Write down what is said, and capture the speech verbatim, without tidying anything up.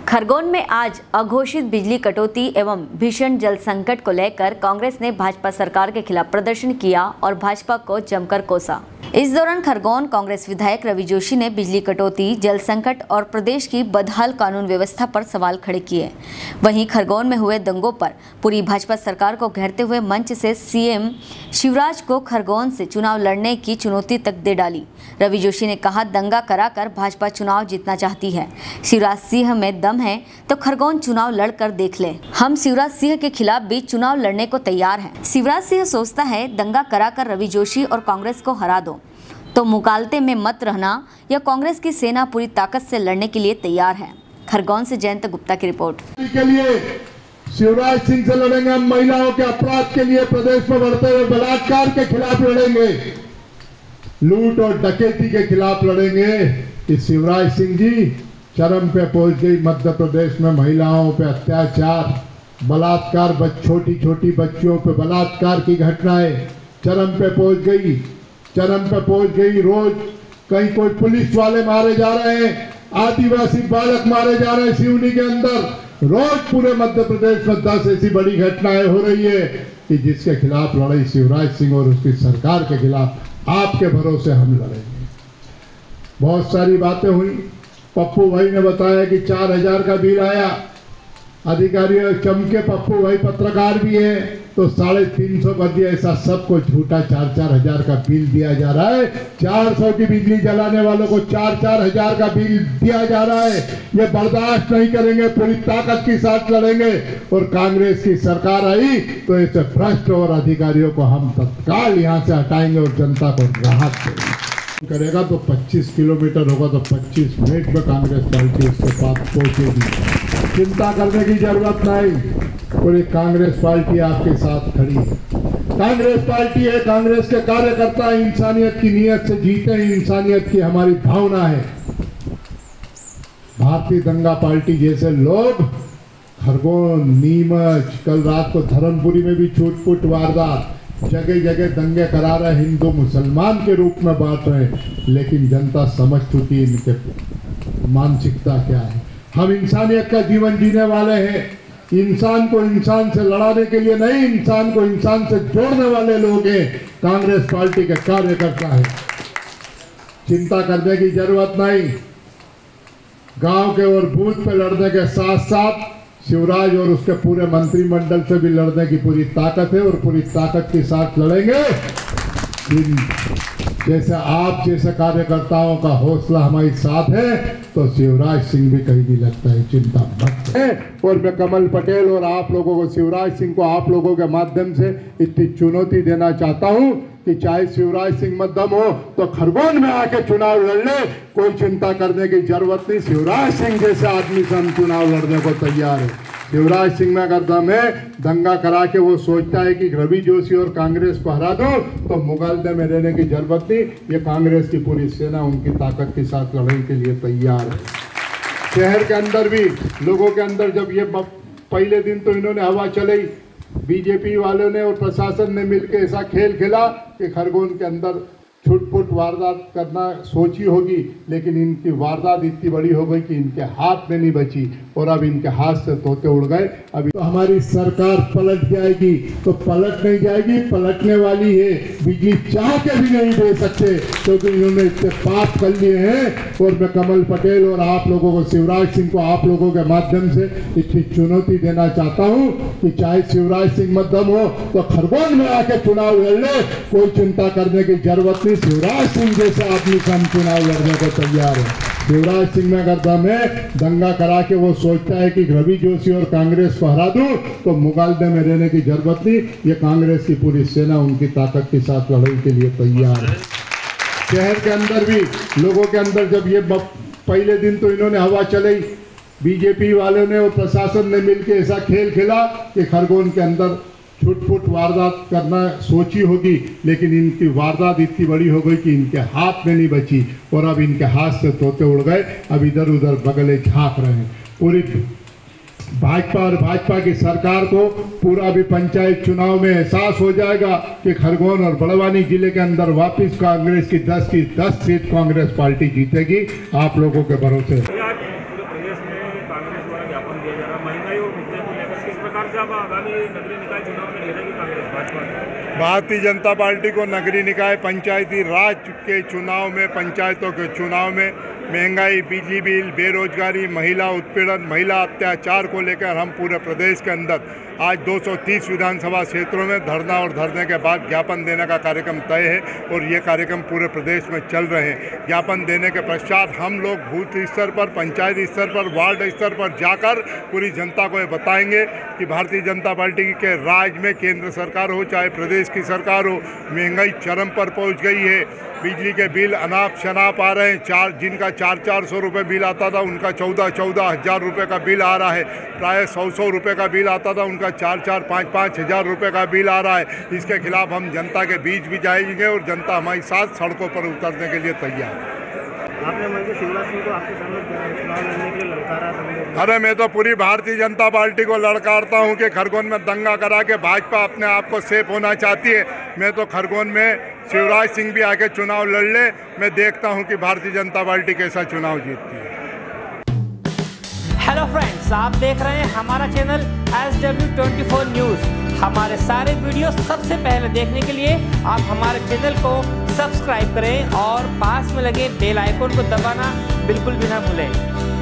खरगोन में आज अघोषित बिजली कटौती एवं भीषण जल संकट को लेकर कांग्रेस ने भाजपा सरकार के खिलाफ प्रदर्शन किया और भाजपा को जमकर कोसा। इस दौरान खरगोन कांग्रेस विधायक रवि जोशी ने बिजली कटौती, जल संकट और प्रदेश की बदहाल कानून व्यवस्था पर सवाल खड़े किए। वहीं खरगोन में हुए दंगों पर पूरी भाजपा सरकार को घेरते हुए मंच से सीएम शिवराज को खरगोन से चुनाव लड़ने की चुनौती तक दे डाली। रवि जोशी ने कहा, दंगा कराकर भाजपा चुनाव जीतना चाहती है। शिवराज सिंह में दम है तो खरगोन चुनाव लड़कर देख ले। हम शिवराज सिंह के खिलाफ भी चुनाव लड़ने को तैयार हैं। शिवराज सिंह सोचता है दंगा कराकर रवि जोशी और कांग्रेस को हरा दो तो मुकालते में मत रहना, या कांग्रेस की सेना पूरी ताकत से लड़ने के लिए तैयार है। खरगोन से जयंत गुप्ता की रिपोर्ट। के लिए शिवराज सिंह से लड़ेंगे। हम महिलाओं के अपराध के लिए, प्रदेश में बढ़ते हुए बलात्कार के खिलाफ लड़ेंगे, लूट और डकैती के खिलाफ लड़ेंगे। इस शिवराज सिंह जी चरम पे पहुंच गई। मध्य प्रदेश में महिलाओं पे अत्याचार, बलात्कार, छोटी छोटी बच्चियों पे बलात्कार की घटनाएं चरम पे पहुंच गई चरम पे पहुंच गई। रोज कहीं कोई पुलिस वाले मारे जा रहे हैं, आदिवासी बालक मारे जा रहे हैं सिवनी के अंदर। रोज पूरे मध्य प्रदेश में दस ऐसी बड़ी घटनाएं हो रही है कि जिसके खिलाफ लड़ाई शिवराज सिंह और उसकी सरकार के खिलाफ आपके भरोसे हम लड़ेंगे। बहुत सारी बातें हुई। पप्पू भाई ने बताया कि चार हजार का बिल आया। अधिकारियों चमके, पप्पू भाई पत्रकार भी है, तो साढ़े तीन सौ कर दिया। ऐसा सबको झूठा चार चार हजार का बिल दिया जा रहा है। चार सौ की बिजली जलाने वालों को चार चार हजार का बिल दिया जा रहा है। ये बर्दाश्त नहीं करेंगे, पूरी ताकत के साथ लड़ेंगे। और कांग्रेस की सरकार आई तो ऐसे भ्रष्ट और अधिकारियों को हम तत्काल यहाँ से हटाएंगे और जनता को राहत देंगे। करेगा तो पच्चीस किलोमीटर होगा तो पच्चीस मिनट में कांग्रेस पार्टी उसके पास पहुंचेगी। चिंता करने की जरूरत नहीं, पूरी कांग्रेस पार्टी आपके साथ खड़ी है। कांग्रेस पार्टी है, कांग्रेस के कार्यकर्ता इंसानियत की नीयत से जीते हैं, इंसानियत की हमारी भावना है। भारतीय दंगा पार्टी जैसे लोग खरगोन, नीमच, कल रात को धर्मपुरी में भी छूट-फूट वारदात, जगह जगह दंगे करा रहे, हिंदू मुसलमान के रूप में बांट रहे, लेकिन जनता समझ चुकी इनके मानसिकता क्या है। हम इंसानियत का जीवन जीने वाले हैं। इंसान को इंसान से लड़ाने के लिए नहीं, इंसान को इंसान से जोड़ने वाले लोग हैं। कांग्रेस पार्टी के कार्यकर्ता है। चिंता करने की जरूरत नहीं। गांव के और बूथ पे लड़ने के साथ साथ शिवराज और उसके पूरे मंत्रिमंडल से भी लड़ने की पूरी ताकत है और पूरी ताकत के साथ लड़ेंगे। जैसे आप जैसे कार्यकर्ताओं का हौसला हमारे साथ है तो शिवराज सिंह भी कहीं भी लगता है, चिंता मत है। और मैं कमल पटेल और आप लोगों को, शिवराज सिंह को आप लोगों के माध्यम से इतनी चुनौती देना चाहता हूं कि चाहे शिवराज सिंह मध्यम हो तो खरगोन में आके चुनाव लड़ ले, कोई चिंता करने की जरूरत नहीं। शिवराज सिंह जैसे आदमी से हम चुनाव लड़ने को तैयार है। शिवराज सिंह में अगर दम है, दंगा करा के वो सोचता है कि रवि जोशी और कांग्रेस को हरा दो तो मुगालते में रहने की जरूरत नहीं। ये कांग्रेस की पूरी सेना उनकी ताकत के साथ लड़ाई के लिए तैयार है। शहर के अंदर भी लोगों के अंदर जब ये पहले दिन तो इन्होंने हवा चलाई, बीजेपी वालों ने और प्रशासन ने मिलकर ऐसा खेल खेला कि खरगोन के अंदर छुटपुट वारदात करना सोची होगी, लेकिन इनकी वारदात इतनी बड़ी हो गई कि इनके हाथ में नहीं बची और अब इनके हाथ से तोते उड़ गए। अभी तो हमारी सरकार पलट जाएगी तो पलट नहीं जाएगी, पलटने वाली है। बिजली चाह के भी नहीं दे सकते क्योंकि तो इन्होंने इतने पाप कर लिए हैं। और मैं कमल पटेल और आप लोगों को, शिवराज सिंह को आप लोगों के माध्यम से इतनी चुनौती देना चाहता हूँ कि चाहे शिवराज सिंह मध्यम हो तो खरगोन में आके चुनाव लड़ ले, कोई चिंता करने की जरूरत नहीं। शिवराज सिंह जैसे आदमी से हम चुनाव लड़ने को तैयार है। शिवराज सिंह में अगर दम है, दंगा करा के वो सोचता है कि रवि जोशी और कांग्रेस को हरा दूं तो मुगालते में रहने की जरूरत नहीं। ये कांग्रेस की पूरी सेना उनकी ताकत के साथ लड़ाई के लिए तैयार है। शहर के अंदर भी लोगों के अंदर जब ये पहले दिन तो इन्होंने हवा चलाई, बीजेपी वालों ने और प्रशासन ने मिलकर ऐसा खेल खेला कि खरगोन के अंदर छुटपुट वारदात करना सोची होगी, लेकिन इनकी वारदात इतनी बड़ी हो गई कि इनके हाथ में नहीं बची और अब इनके हाथ से तोते उड़ गए। अब इधर उधर बगले झांक रहे हैं। पूरी भाजपा और भाजपा की सरकार को पूरा भी पंचायत चुनाव में एहसास हो जाएगा कि खरगोन और बड़वानी जिले के अंदर वापस कांग्रेस की दस की दस सीट कांग्रेस पार्टी जीतेगी। आप लोगों के भरोसे। प्रदेश में कांग्रेस द्वारा ज्ञापन दिया जा रहा है महंगाई और मुद्दे को लेकर, किस प्रकार से आप आगामी नगरीय निकाय चुनाव में घेरेगी कांग्रेस भाजपा? भारतीय जनता पार्टी को नगरीय निकाय पंचायती राज के चुनाव में, पंचायतों के चुनाव में महंगाई, बिजली बिल, बेरोजगारी, महिला उत्पीड़न, महिला अत्याचार को लेकर हम पूरे प्रदेश के अंदर आज दो सौ तीस विधानसभा क्षेत्रों में धरना और धरने के बाद ज्ञापन देने का कार्यक्रम तय है और ये कार्यक्रम पूरे प्रदेश में चल रहे हैं। ज्ञापन देने के पश्चात हम लोग बूथ स्तर पर, पंचायत स्तर पर, वार्ड स्तर पर जाकर पूरी जनता को ये बताएंगे कि भारतीय जनता पार्टी के राज में केंद्र सरकार हो चाहे प्रदेश की सरकार हो, महंगाई चरम पर पहुंच गई है। बिजली के बिल अनाप शनाप आ रहे हैं, चार जिनका चार चार सौ रुपये बिल आता था उनका चौदह चौदह हज़ार रुपये का बिल आ रहा है। प्राय सौ सौ रुपये का बिल आता था उनका चार चार पाँच पाँच हज़ार रुपये का बिल आ रहा है। इसके खिलाफ हम जनता के बीच भी जाएंगे और जनता हमारे साथ सड़कों पर उतरने के लिए तैयार है। आपने मंत्री शिवराज सिंह को आपके सामने चुनाव लड़ने के लिए ललकारा था। अरे मैं तो पूरी भारतीय जनता पार्टी को ललकारता हूं कि खरगोन में दंगा करा के भाजपा अपने आप को सेफ होना चाहती है। मैं तो खरगोन में शिवराज सिंह भी आके चुनाव लड़ ले, मैं देखता हूं कि भारतीय जनता पार्टी कैसा चुनाव जीतती है। हेलो फ्रेंड्स, आप देख रहे हैं हमारा channel S W twenty four news. हमारे सारे वीडियो सबसे पहले देखने के लिए आप हमारे चैनल को सब्सक्राइब करें और पास में लगे बेल आइकन को दबाना बिल्कुल भी ना भूलें।